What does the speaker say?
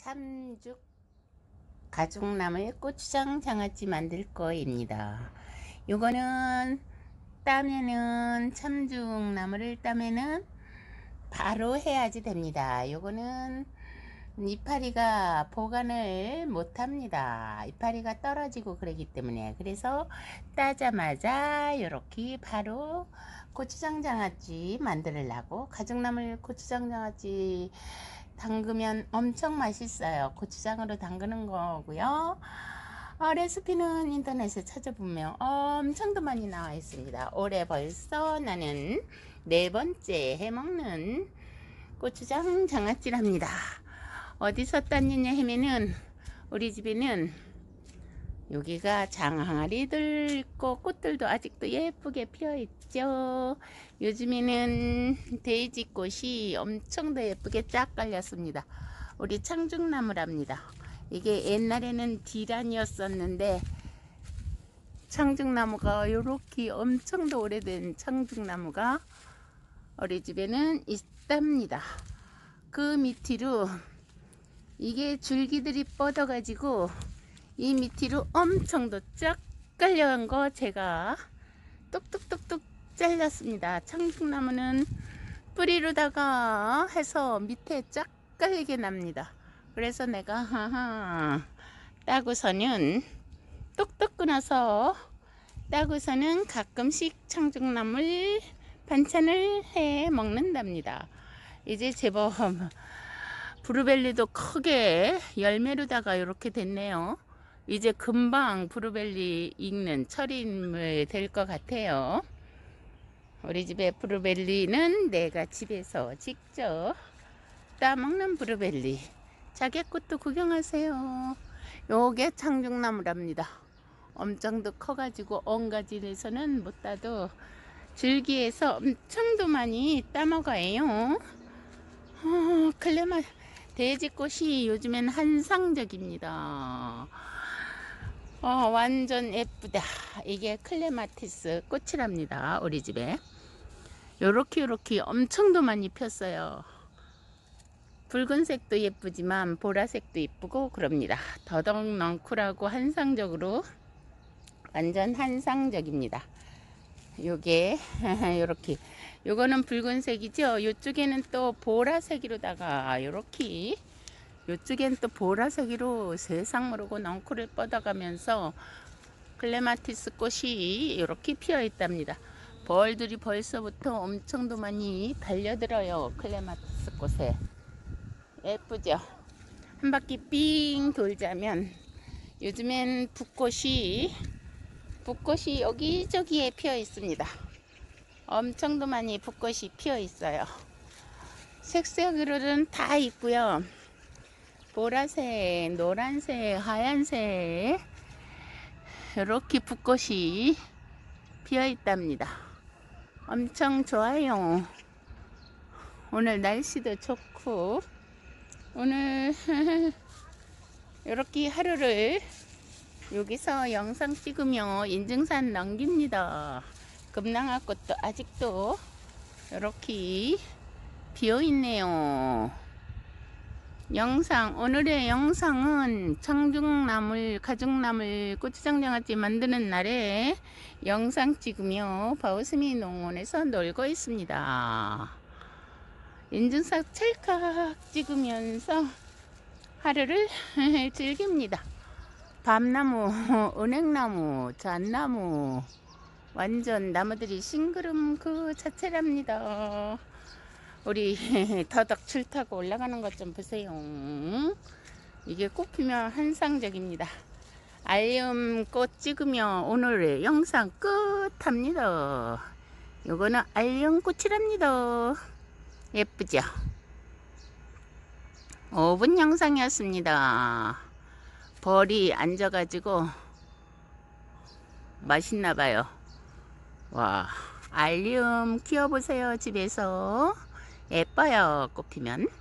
참죽 가죽나물 고추장 장아찌 만들 거입니다. 요거는 따면은 참죽나물을 따면은 바로 해야지 됩니다. 요거는 이파리가 보관을 못합니다. 이파리가 떨어지고 그러기 때문에, 그래서 따자마자 이렇게 바로 고추장 장아찌 만들려고, 가죽나물 고추장 장아찌 담그면 엄청 맛있어요. 고추장으로 담그는 거고요. 레시피는 인터넷에 찾아보면 엄청도 많이 나와 있습니다. 올해 벌써 나는 4번째 해먹는 고추장 장아찌랍니다. 어디서 땄느냐 하면은, 우리 집에는 여기가 장항아리들 있고 꽃들도 아직도 예쁘게 피어 있죠. 요즘에는 데이지꽃이 엄청 더 예쁘게 쫙 깔렸습니다. 우리 청중나무랍니다. 이게 옛날에는 디란이었었는데 청중나무가 이렇게 엄청 더 오래된 청중나무가 우리 집에는 있답니다. 그 밑으로 이게 줄기들이 뻗어 가지고 이 밑으로 엄청 더 쫙 깔려간 거 제가 뚝뚝뚝뚝 잘랐습니다. 청중나무는 뿌리로다가 해서 밑에 쫙 깔리게 납니다. 그래서 내가 따고서는 뚝뚝 끊어서 따고서는 가끔씩 청중나물 반찬을 해 먹는답니다. 이제 제법 브루벨리도 크게 열매로다가 이렇게 됐네요. 이제 금방 브루벨리 익는 철이 될 것 같아요. 우리 집에 브루벨리는 내가 집에서 직접 따먹는 브루벨리. 자개꽃도 구경하세요. 요게 청중나무랍니다. 엄청도 커가지고 엉가지에서는 못 따도 줄기에서 엄청도 많이 따먹어요. 클레마 돼지꽃이 요즘엔 한상적입니다. 완전 예쁘다. 이게 클레마티스 꽃이랍니다. 우리 집에 요렇게 엄청도 많이 폈어요. 붉은색도 예쁘지만 보라색도 예쁘고 그럽니다. 더덕 넝쿨하고 한상적으로 완전 한상적입니다. 요게 요렇게, 요거는 붉은색이죠. 요쪽에는 또 보라색으로다가 요렇게, 요쪽엔 또 보라색으로 세상 모르고 넝쿨을 뻗어가면서 클레마티스 꽃이 이렇게 피어 있답니다. 벌들이 벌써부터 엄청도 많이 달려들어요. 클레마티스 꽃에 예쁘죠. 한 바퀴 삥 돌자면 요즘엔 붓꽃이 여기저기에 피어 있습니다. 엄청도 많이 붓꽃이 피어 있어요. 색색으로는 다 있고요. 보라색, 노란색, 하얀색 이렇게 붓꽃이 피어 있답니다. 엄청 좋아요. 오늘 날씨도 좋고, 오늘 이렇게 하루를 여기서 영상 찍으며 인증산 넘깁니다. 금낭아꽃도 아직도 이렇게 비어 있네요. 오늘의 영상은 청중나물, 가죽나물 고추장 장아찌 만드는 날에 영상 찍으며 바우스미 농원에서 놀고 있습니다. 인증샷 찰칵 찍으면서 하루를 즐깁니다. 밤나무, 은행나무, 잣나무, 완전 나무들이 싱그름 그 자체랍니다. 우리 더덕 줄 타고 올라가는 것 좀 보세요. 이게 꽃 피면 한상적입니다. 알리움꽃 찍으며 오늘의 영상 끝합니다. 요거는 알리움꽃이랍니다. 예쁘죠? 5분 영상이었습니다. 벌이 앉아가지고 맛있나봐요. 와, 알리움 키워보세요. 집에서 예뻐요. 꽃 피면.